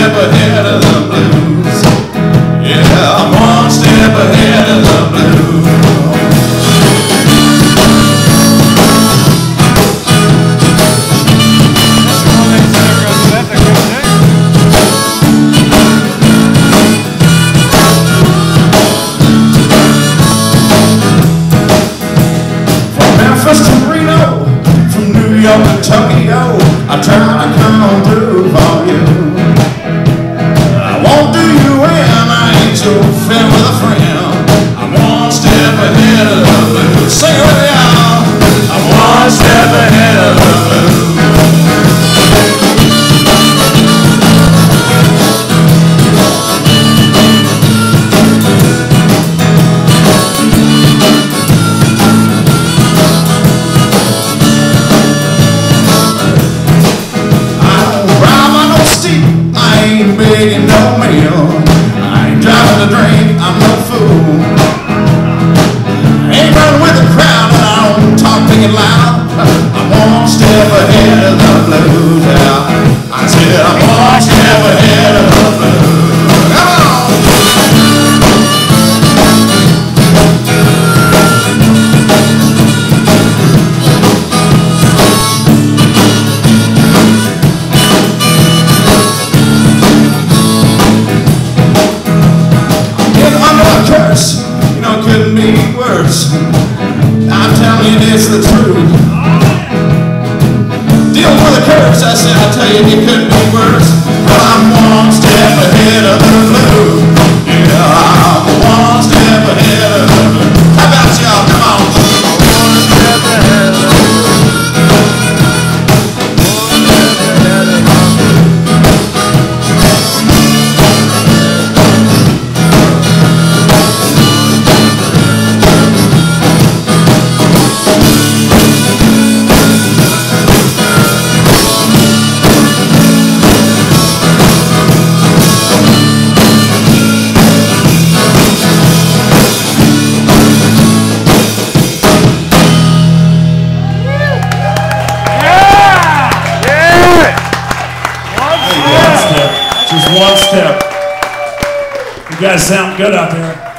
step ahead of the blues. Yeah, I'm one step ahead of the blues. From Memphis to Reno, from New York to Tokyo, I try to come through for you. I won't do you in, I ain't your friend with a friend. I'm one step ahead of the blues. Sing it with me, y'all. I'm one step ahead of the blues. Begging no meal, I ain't driving to drink, I'm no fool. I ain't running with the crowd and I don't talk big and loud. I'm one step ahead of the blues, yeah. I said I'm one step ahead of the blues. Come on! You know, it couldn't be worse. I'm telling you, it's the truth. Dealing with a curse, I said, I tell you, it couldn't be worse. But I'm one step ahead of the blue. Yeah, I'm one step ahead of the blue. How about y'all? Come on. One step ahead of the blue. Just one step. You guys sound good out there.